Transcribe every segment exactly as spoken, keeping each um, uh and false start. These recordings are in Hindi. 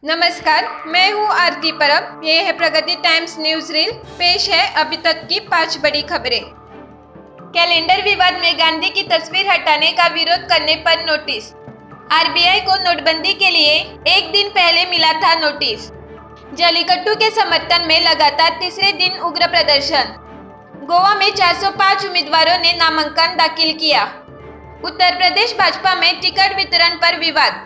नमस्कार, मैं हूं आरती परब। ये है प्रगति टाइम्स न्यूज रील। पेश है अभी तक की पांच बड़ी खबरें। कैलेंडर विवाद में गांधी की तस्वीर हटाने का विरोध करने पर नोटिस। आरबीआई को नोटबंदी के लिए एक दिन पहले मिला था नोटिस। जल्लीकट्टू के समर्थन में लगातार तीसरे दिन उग्र प्रदर्शन। गोवा में चार सौ पाँच उम्मीदवारों ने नामांकन दाखिल किया। उत्तर प्रदेश भाजपा में टिकट वितरण पर विवाद।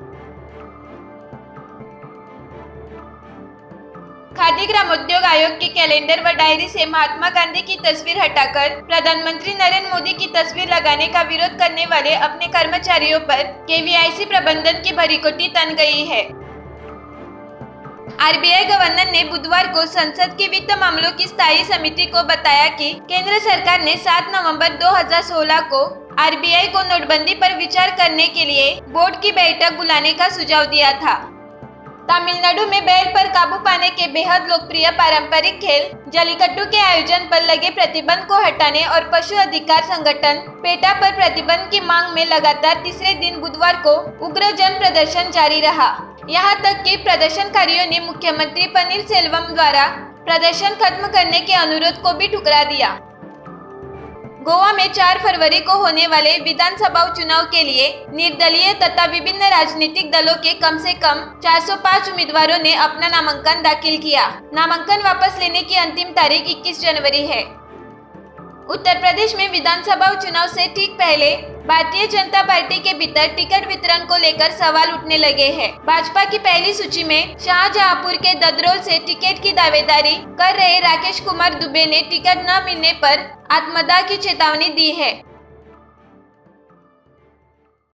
खादी ग्रामोद्योग आयोग के कैलेंडर व डायरी से महात्मा गांधी की तस्वीर हटाकर प्रधानमंत्री नरेंद्र मोदी की तस्वीर लगाने का विरोध करने वाले अपने कर्मचारियों पर केवीआईसी प्रबंधन की भरीकोटी तन गई है। आरबीआई गवर्नर ने बुधवार को संसद की वित्त मामलों की स्थायी समिति को बताया कि केंद्र सरकार ने सात नवंबर दो हज़ार सोलह को आरबीआई को नोटबंदी पर विचार करने के लिए बोर्ड की बैठक बुलाने का सुझाव दिया था। तमिलनाडु में बैल पर काबू पाने के बेहद लोकप्रिय पारंपरिक खेल जल्लीकट्टू के आयोजन पर लगे प्रतिबंध को हटाने और पशु अधिकार संगठन पेटा पर प्रतिबंध की मांग में लगातार तीसरे दिन बुधवार को उग्र जन प्रदर्शन जारी रहा। यहां तक कि प्रदर्शनकारियों ने मुख्यमंत्री पनीरसेल्वम द्वारा प्रदर्शन खत्म करने के अनुरोध को भी ठुकरा दिया। गोवा में चार फरवरी को होने वाले विधानसभा चुनाव के लिए निर्दलीय तथा विभिन्न राजनीतिक दलों के कम से कम चार सौ पाँच उम्मीदवारों ने अपना नामांकन दाखिल किया। नामांकन वापस लेने की अंतिम तारीख इक्कीस जनवरी है। उत्तर प्रदेश में विधानसभा चुनाव से ठीक पहले भारतीय जनता पार्टी के भीतर टिकट वितरण को लेकर सवाल उठने लगे हैं। भाजपा की पहली सूची में शाहजहांपुर के ददरोल से टिकट की दावेदारी कर रहे राकेश कुमार दुबे ने टिकट न मिलने पर आत्मदाह की चेतावनी दी है।